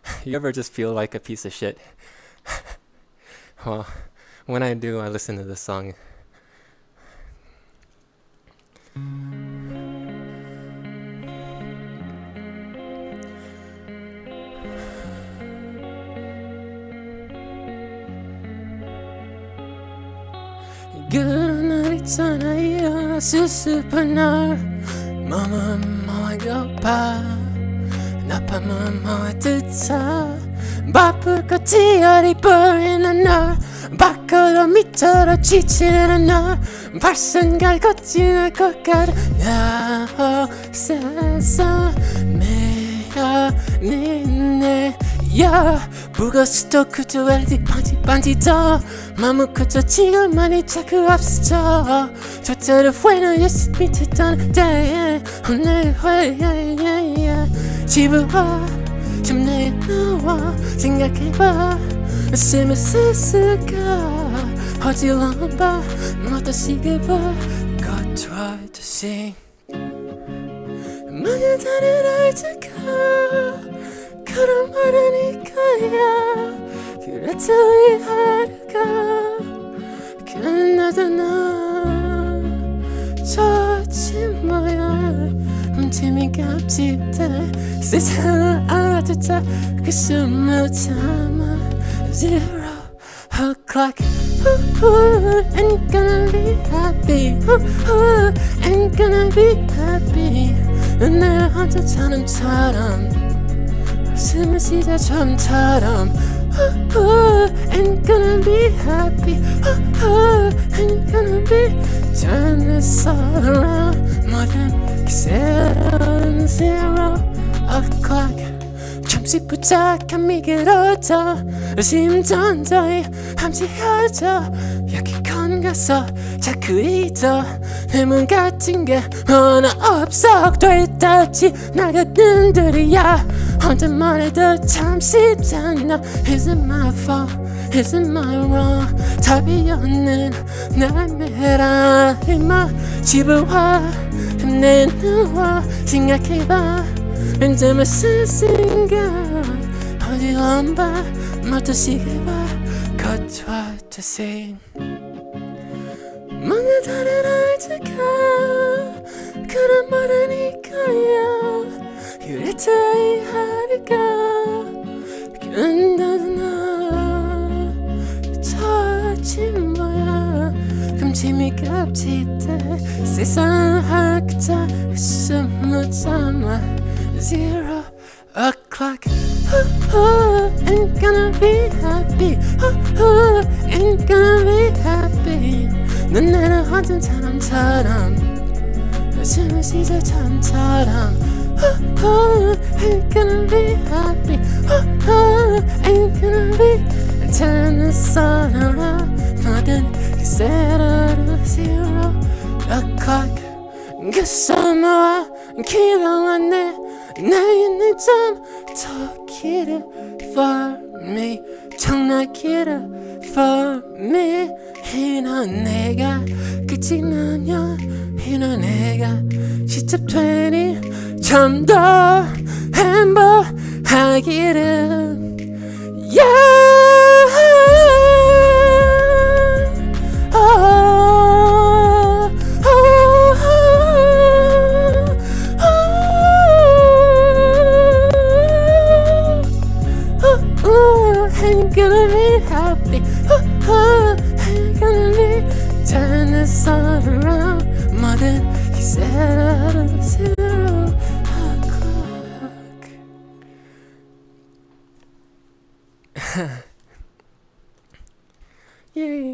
You ever just feel like a piece of shit? Well, when I do, I listen to this song. 그런 날 있잖아요 수습한 날 몸은 멍해져봐 나밤은 멍해뜨자 바쁠 것 지어리 버리는 날 밖으로 밑으로 지치는 날 발성갈 거지날 것 같아 나 세상 미안해 야 무거스도 그저 알지 반지 더 마음 그저 지금만이 자꾸 앞서져 절대로 후회는 예스 밑에 떠는 때에 오늘 후회야 집에 와 좀 내일 나와 생각해봐 웃으며 스스가 어지러워봐 모두 시계봐 Go try to sing 만약 다른 알지가 그런 말은 이거야 그래도 이 하루가 끝나잖아 저지 뭐야 재미가 없지 세상을 알아듣자 그 숨을 참아 Zero o'clock Ain't gonna be happy Ain't gonna be happy 내 혼자 처럼처럼 숨을 쉬자 처음처럼 Ain't gonna be happy Ain't gonna be Turn this all around 모든 기세로는 Zero o'clock 잠시 부탁함이 길어져 심전도에 함시 혀져 여기 건가서 자꾸 잊어 내 문 같은 게 하나 없어 되다지 나가는 들이야 혼자만 해도 참 쉽잖아 Is it my fault? Is it my wrong? 답이 없는 날매라 이마 집에 와 내 누워 생각해봐 언제만 쓸 생각 어디론 봐 모두 시계봐 Go try to sing 뭔가 다른 알지가 그런 말은 이거야 그래도 이 하루가 끝나잖아 저지 뭐야 그럼 재미가 없지 세상을 하자 숨을 참아 Zero o'clock Ain't gonna be happy Ain't gonna be happy 넌 나는 혼자 사람처럼 숨을 쉬자 처음처럼 Ain't gonna be happy Ain't gonna be 괜찮은 사람아 모든 기세로를 Zero o'clock 그 숨어와 길어왔네 나이는 좀 더 길어 For me 정말 길어 For me 이런 내가 끝이 나면 이런 내가 직접 되니 좀 더 행복하기를 Ain't gonna be happy Ain't gonna be turn this all around 모든 기세로는 Zero o'clock Yeah